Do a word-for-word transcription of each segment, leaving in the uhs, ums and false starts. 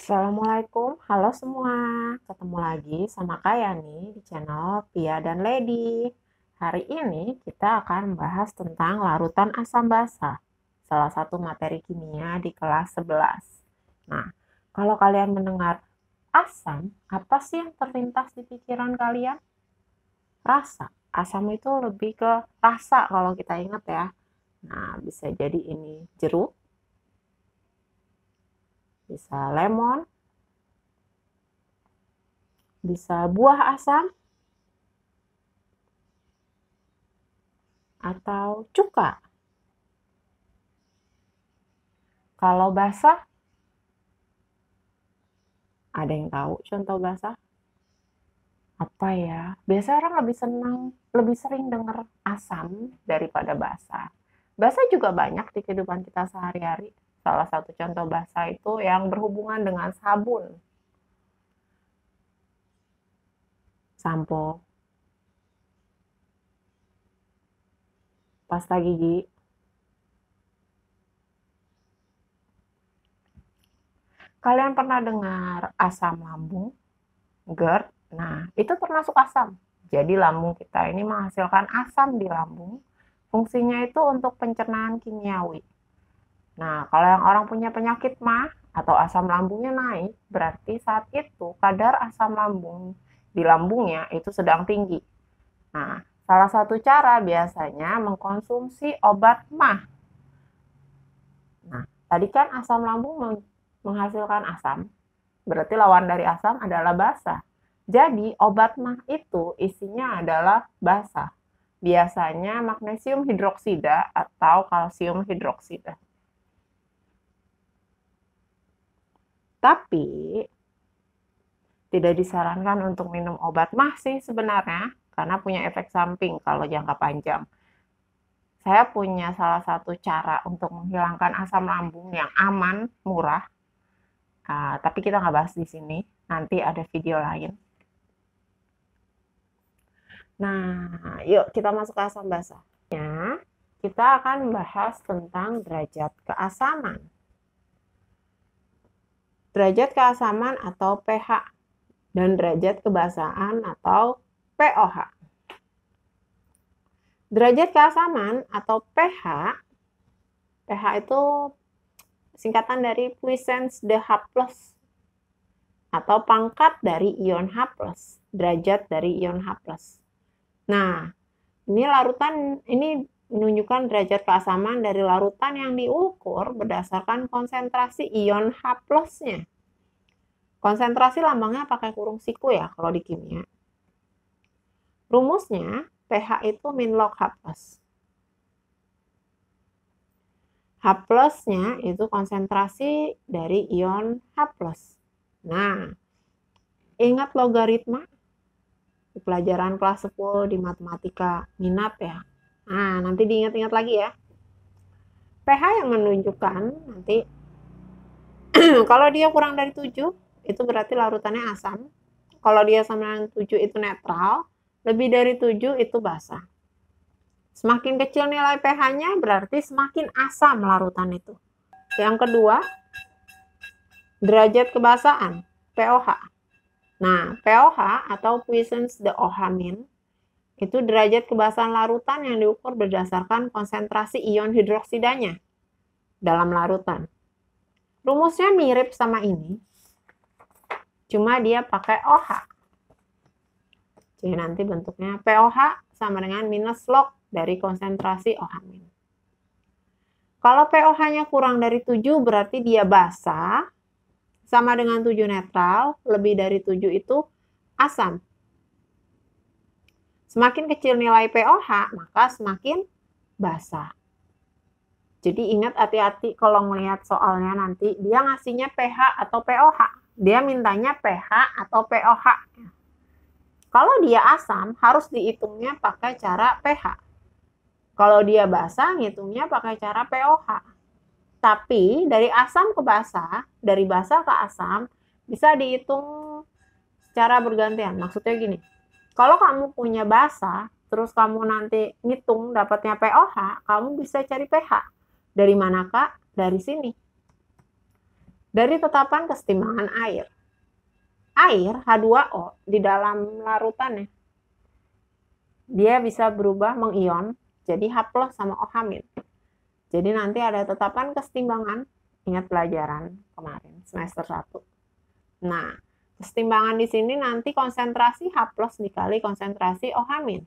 Assalamualaikum, halo semua. Ketemu lagi sama Kaya nih di channel Pia dan Lady. Hari ini kita akan membahas tentang larutan asam basa, salah satu materi kimia di kelas sebelas. Nah, kalau kalian mendengar asam, apa sih yang terlintas di pikiran kalian? Rasa. Asam itu lebih ke rasa kalau kita ingat ya. Nah, bisa jadi ini jeruk, bisa lemon, bisa buah asam, atau cuka. Kalau basah, ada yang tahu contoh basah? Apa ya? Biasanya orang lebih senang, lebih sering dengar asam daripada basah. Basah juga banyak di kehidupan kita sehari-hari. Salah satu contoh basah itu yang berhubungan dengan sabun, sampo, pasta gigi. Kalian pernah dengar asam lambung, GERD? Nah, itu termasuk asam. Jadi lambung kita ini menghasilkan asam di lambung. Fungsinya itu untuk pencernaan kimiawi. Nah, kalau yang orang punya penyakit mah atau asam lambungnya naik, berarti saat itu kadar asam lambung di lambungnya itu sedang tinggi. Nah, salah satu cara biasanya mengkonsumsi obat mah. Nah, tadi kan asam lambung menghasilkan asam, berarti lawan dari asam adalah basa. Jadi, obat mah itu isinya adalah basa. Biasanya magnesium hidroksida atau kalsium hidroksida. Tapi tidak disarankan untuk minum obat mah sih sebenarnya, karena punya efek samping kalau jangka panjang. Saya punya salah satu cara untuk menghilangkan asam lambung yang aman, murah. Uh, tapi kita nggak bahas di sini, nanti ada video lain. Nah, yuk kita masuk ke asam basa. Kita akan membahas tentang derajat keasaman. Derajat keasaman atau pH dan derajat kebasaan atau pOH. Derajat keasaman atau pH, pH itu singkatan dari puissance de H plus atau pangkat dari ion H plus, derajat dari ion H plus. Nah, ini larutan ini menunjukkan derajat keasaman dari larutan yang diukur berdasarkan konsentrasi ion H plus-nya. Konsentrasi lambangnya pakai kurung siku ya kalau di kimia. Rumusnya pH itu min log H plus. H plus-nya itu konsentrasi dari ion H plus. Nah, ingat logaritma di pelajaran kelas sepuluh di matematika minat ya. Nah, nanti diingat-ingat lagi ya. pH yang menunjukkan nanti kalau dia kurang dari tujuh, itu berarti larutannya asam. Kalau dia sama dengan tujuh itu netral, lebih dari tujuh itu basa. Semakin kecil nilai pH-nya berarti semakin asam larutan itu. Yang kedua, derajat kebasaan, pOH. Nah, pOH atau puissance de O H min itu derajat kebasaan larutan yang diukur berdasarkan konsentrasi ion hidroksidanya dalam larutan. Rumusnya mirip sama ini, cuma dia pakai OH. Jadi nanti bentuknya pOH sama dengan minus log dari konsentrasi O H min. Kalau pOH-nya kurang dari tujuh berarti dia basa, sama dengan tujuh netral, lebih dari tujuh itu asam. Semakin kecil nilai pOH, maka semakin basa. Jadi ingat hati-hati kalau melihat soalnya nanti, dia ngasihnya pH atau pOH. Dia mintanya pH atau pOH. Kalau dia asam, harus dihitungnya pakai cara pH. Kalau dia basa, ngitungnya pakai cara pOH. Tapi dari asam ke basa, dari basa ke asam, bisa dihitung secara bergantian. Maksudnya gini, kalau kamu punya basa, terus kamu nanti ngitung dapatnya pOH, kamu bisa cari pH. Dari mana, Kak? Dari sini. Dari tetapan kesetimbangan air. Air H dua O di dalam larutannya, dia bisa berubah mengion jadi H plus sama OH-. Jadi nanti ada tetapan kesetimbangan, ingat pelajaran kemarin semester satu. Nah, kesetimbangan di sini nanti konsentrasi H plus dikali konsentrasi OH-.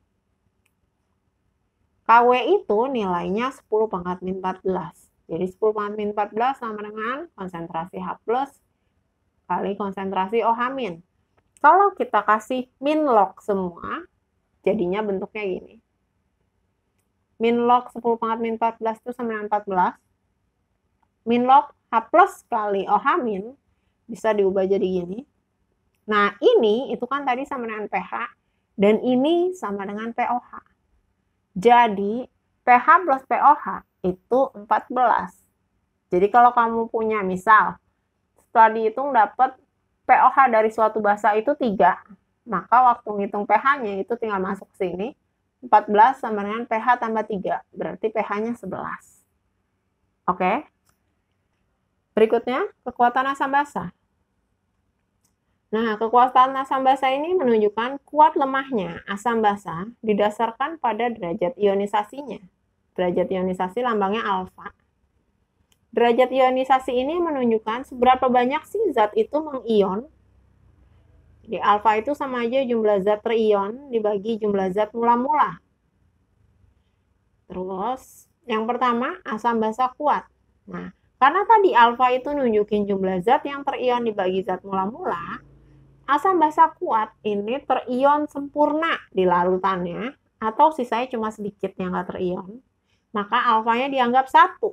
K W itu nilainya sepuluh pangkat min empat belas. Jadi sepuluh pangkat min empat belas sama dengan konsentrasi H plus kali konsentrasi OH-. Kalau kita kasih min log semua, jadinya bentuknya gini. Min log sepuluh pangkat min empat belas itu sama dengan empat belas. Min log H plus kali OH- bisa diubah jadi gini. Nah, ini itu kan tadi sama dengan pH, dan ini sama dengan pOH. Jadi, pH plus pOH itu empat belas. Jadi, kalau kamu punya misal, setelah dihitung dapat pOH dari suatu basa itu tiga, maka waktu ngitung pH-nya itu tinggal masuk ke sini, empat belas sama dengan pH tambah tiga, berarti pH-nya sebelas. Oke? Berikutnya, kekuatan asam basa. Nah, kekuatan asam basa ini menunjukkan kuat lemahnya asam basa didasarkan pada derajat ionisasinya. Derajat ionisasi lambangnya alfa. Derajat ionisasi ini menunjukkan seberapa banyak sih zat itu mengion. Jadi alfa itu sama aja jumlah zat terion dibagi jumlah zat mula-mula. Terus yang pertama asam basa kuat. Nah, karena tadi alfa itu nunjukin jumlah zat yang terion dibagi zat mula-mula, asam basa kuat ini terion sempurna di larutannya atau sisanya cuma sedikit yang nggak terion. Maka alfanya dianggap satu.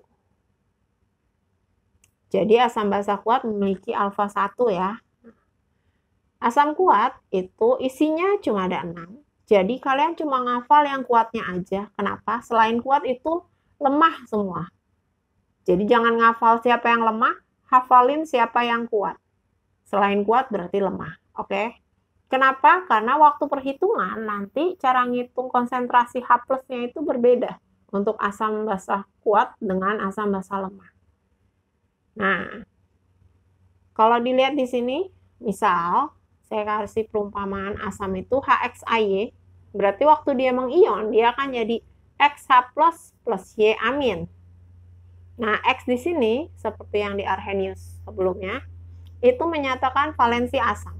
Jadi asam basa kuat memiliki alfa satu ya. Asam kuat itu isinya cuma ada enam. Jadi kalian cuma ngafal yang kuatnya aja. Kenapa? Selain kuat itu lemah semua. Jadi jangan ngafal siapa yang lemah, hafalin siapa yang kuat. Selain kuat berarti lemah. Oke? Kenapa? Karena waktu perhitungan nanti cara ngitung konsentrasi H plusnya itu berbeda untuk asam basa kuat dengan asam basa lemah. Nah, kalau dilihat di sini, misal saya kasih perumpamaan asam itu H X A Y, berarti waktu dia mengion, dia akan jadi X H plus plus Y amin. Nah, X di sini, seperti yang di Arrhenius sebelumnya, itu menyatakan valensi asam.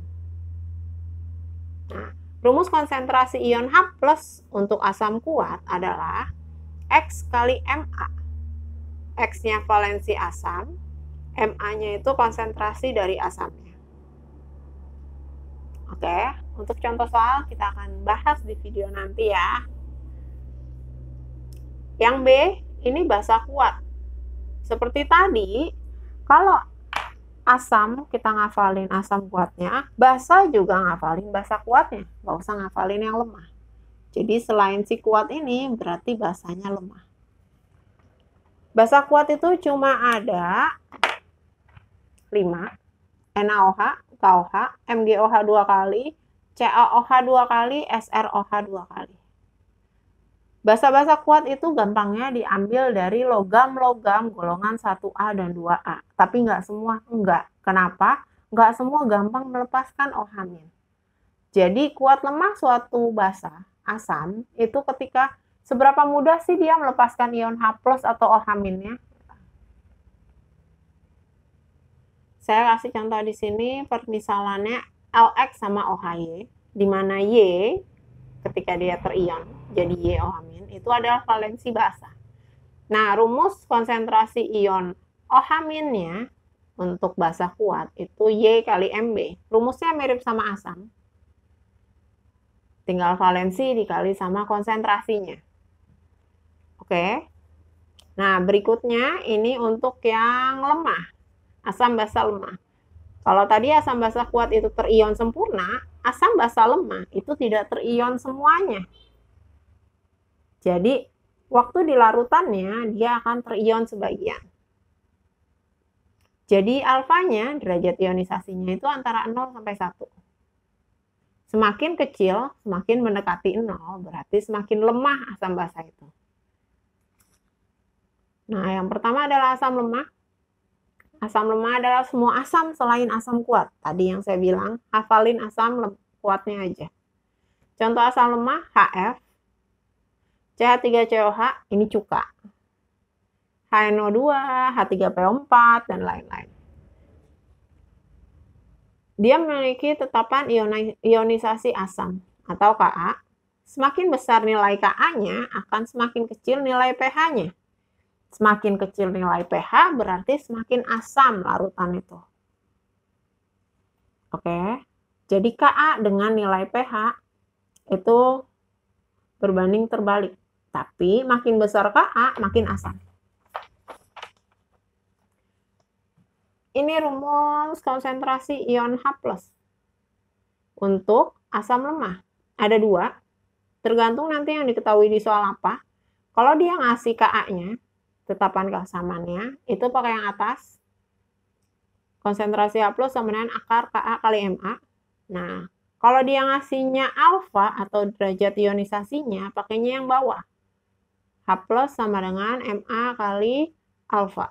Nah, rumus konsentrasi ion H plus untuk asam kuat adalah X kali Ma. X-nya valensi asam, Ma-nya itu konsentrasi dari asamnya. Oke, untuk contoh soal kita akan bahas di video nanti ya. Yang B, ini basa kuat. Seperti tadi, kalau asam kita ngafalin asam kuatnya, basa juga ngafalin basa kuatnya. Nggak usah ngafalin yang lemah. Jadi selain si kuat ini, berarti basanya lemah. Basa kuat itu cuma ada lima, NaOH, KOH, MgOH dua kali, CaOH dua kali, SrOH dua kali. Basa-basa kuat itu gampangnya diambil dari logam-logam golongan satu A dan dua A. Tapi nggak semua, enggak. Kenapa? Nggak semua gampang melepaskan OH-. Jadi kuat lemah suatu basa, asam, itu ketika seberapa mudah sih dia melepaskan ion H plus atau OH-nya? Saya kasih contoh di sini permisalannya L X sama OH-Y, di mana Y ketika dia terion jadi Y OH- itu adalah valensi basa. Nah, rumus konsentrasi ion OH-nya untuk basa kuat itu Y kali Mb. Rumusnya mirip sama asam. Tinggal valensi dikali sama konsentrasinya. Oke. Nah, berikutnya ini untuk yang lemah. Asam basa lemah. Kalau tadi asam basa kuat itu terion sempurna, asam basa lemah itu tidak terion semuanya. Jadi, waktu di larutannya dia akan terion sebagian. Jadi, alfanya, derajat ionisasinya itu antara nol sampai satu. Semakin kecil, semakin mendekati nol, berarti semakin lemah asam basa itu. Nah, yang pertama adalah asam lemah. Asam lemah adalah semua asam selain asam kuat. Tadi yang saya bilang, hafalin asam kuatnya aja. Contoh asam lemah, H F, C H tiga C O H, ini cuka. H N O dua, H tiga P O empat, dan lain-lain. Dia memiliki tetapan ionisasi asam atau Ka. Semakin besar nilai Ka-nya, akan semakin kecil nilai pH-nya. Semakin kecil nilai pH, berarti semakin asam larutan itu. Oke, jadi Ka dengan nilai pH itu berbanding terbalik. Tapi makin besar Ka, makin asam. Ini rumus konsentrasi ion H plus. Untuk asam lemah. Ada dua. Tergantung nanti yang diketahui di soal apa. Kalau dia ngasih Ka-nya, tetapan keasamannya, itu pakai yang atas. Konsentrasi H plus sama dengan akar Ka kali Ma. Nah, kalau dia ngasihnya alfa atau derajat ionisasinya, pakainya yang bawah. H plus sama dengan Ma kali alfa.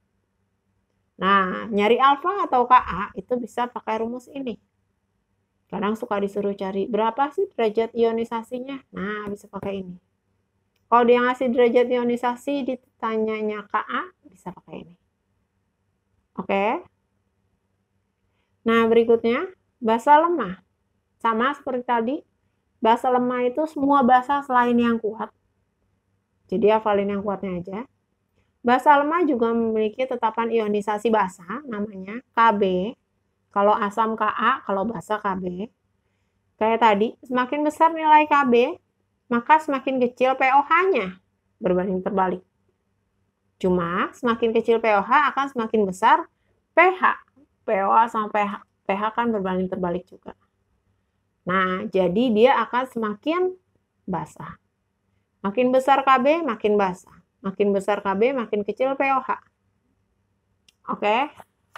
Nah, nyari alfa atau Ka itu bisa pakai rumus ini. Kadang suka disuruh cari berapa sih derajat ionisasinya. Nah, bisa pakai ini. Kalau dia ngasih derajat ionisasi, ditanyanya Ka, bisa pakai ini. Oke. Nah, berikutnya, basa lemah. Sama seperti tadi, basa lemah itu semua basa selain yang kuat. Jadi hafalin yang kuatnya aja. Basa lemah juga memiliki tetapan ionisasi basa, namanya Kb. Kalau asam Ka, kalau basa Kb. Kayak tadi, semakin besar nilai Kb, maka semakin kecil pOH-nya, berbanding terbalik. Cuma, semakin kecil pOH akan semakin besar pH. pOH sama pH, pH kan berbanding terbalik juga. Nah, jadi dia akan semakin basah. Makin besar Kb, makin basah. Makin besar Kb, makin kecil pOH. Oke.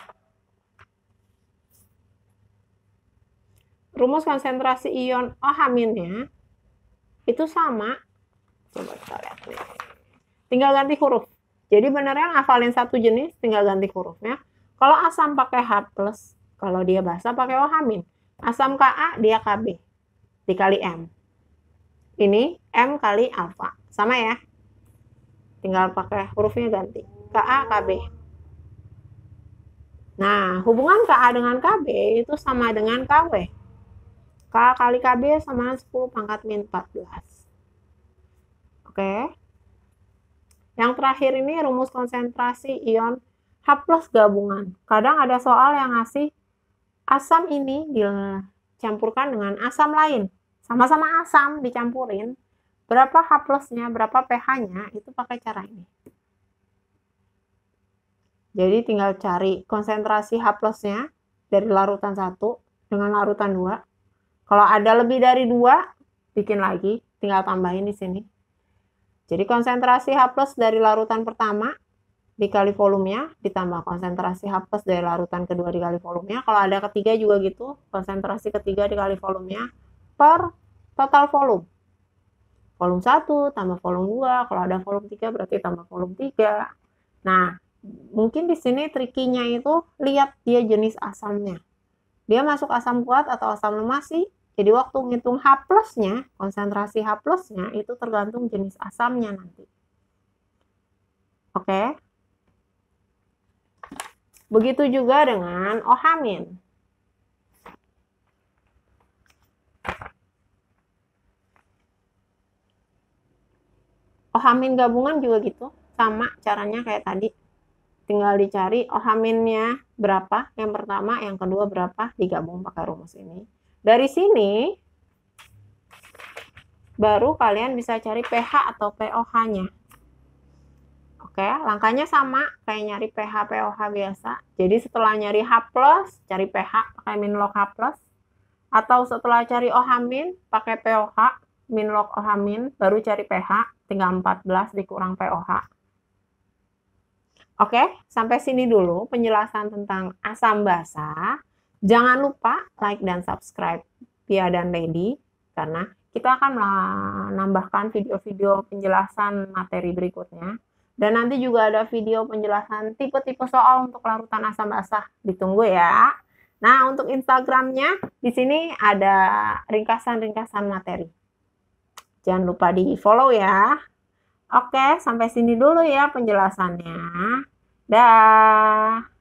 Rumus konsentrasi ion OH-nya itu sama. Coba kita lihat nih. Tinggal ganti huruf. Jadi benernya ngafalin satu jenis, tinggal ganti hurufnya. Kalau asam pakai H plus, kalau dia basa pakai OH-. Asam Ka, dia Kb. Dikali M. Ini M kali alfa. Sama ya. Tinggal pakai hurufnya ganti. Ka, Kb. Nah, hubungan Ka dengan Kb itu sama dengan Kw. K kali Kb sama sepuluh pangkat min empat belas. Oke. Yang terakhir ini rumus konsentrasi ion H plus gabungan. Kadang ada soal yang ngasih asam ini dicampurkan dengan asam lain. Sama-sama asam dicampurin. Berapa H plusnya, berapa pH-nya, itu pakai cara ini. Jadi tinggal cari konsentrasi H plusnya dari larutan satu dengan larutan dua. Kalau ada lebih dari dua, bikin lagi, tinggal tambahin di sini. Jadi konsentrasi H plus dari larutan pertama dikali volumenya, ditambah konsentrasi H plus dari larutan kedua dikali volumenya. Kalau ada ketiga juga gitu, konsentrasi ketiga dikali volumenya per total volume. Volume satu tambah volume dua, kalau ada volume tiga berarti tambah volume tiga. Nah, mungkin di sini trikinya itu lihat dia jenis asamnya. Dia masuk asam kuat atau asam lemah sih. Jadi waktu ngitung H plusnya, konsentrasi H plusnya itu tergantung jenis asamnya nanti. Oke. Begitu juga dengan OH-. OH- gabungan juga gitu, sama caranya kayak tadi. Tinggal dicari OH-nya berapa, yang pertama, yang kedua berapa, digabung pakai rumus ini. Dari sini, baru kalian bisa cari pH atau pOH-nya. Oke, langkahnya sama, kayak nyari pH, pOH biasa. Jadi setelah nyari H plus, cari pH, pakai min log H plus. Atau setelah cari OH-, pakai pOH, min log OH-, baru cari pH, tinggal empat belas dikurang pOH. Oke, sampai sini dulu penjelasan tentang asam basa. Jangan lupa like dan subscribe Pia dan Lady, karena kita akan menambahkan video-video penjelasan materi berikutnya. Dan nanti juga ada video penjelasan tipe-tipe soal untuk larutan asam basah. Ditunggu ya. Nah, untuk Instagramnya di sini ada ringkasan-ringkasan materi. Jangan lupa di-follow ya. Oke, sampai sini dulu ya penjelasannya. Dah.